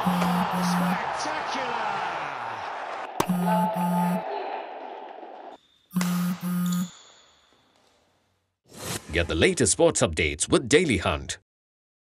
Spectacular! Get the latest sports updates with Daily Hunt.